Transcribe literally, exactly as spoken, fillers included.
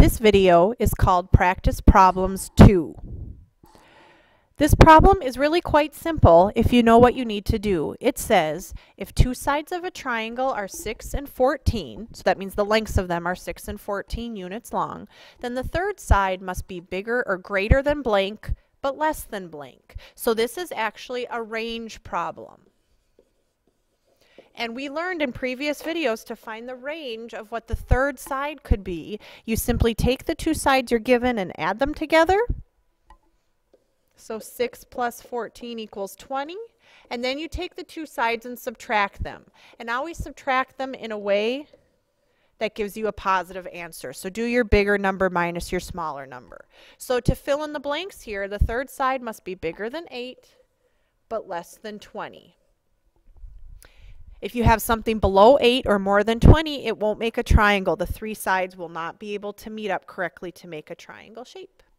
This video is called Practice Problems two. This problem is really quite simple if you know what you need to do. It says if two sides of a triangle are six and fourteen, so that means the lengths of them are six and fourteen units long, then the third side must be bigger or greater than blank, but less than blank. So this is actually a range problem. And we learned in previous videos to find the range of what the third side could be. You simply take the two sides you're given and add them together. So six plus fourteen equals twenty. And then you take the two sides and subtract them. And always subtract them in a way that gives you a positive answer. So do your bigger number minus your smaller number. So to fill in the blanks here, the third side must be bigger than eight, but less than twenty. If you have something below eight or more than twenty, it won't make a triangle. The three sides will not be able to meet up correctly to make a triangle shape.